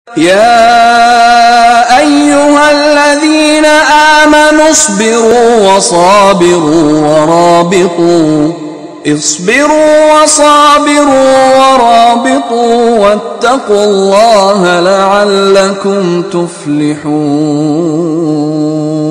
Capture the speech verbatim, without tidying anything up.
يا أيها الذين آمنوا اصبروا وصابروا ورابطوا اصبروا وصابروا ورابطوا واتقوا الله لعلكم تفلحون.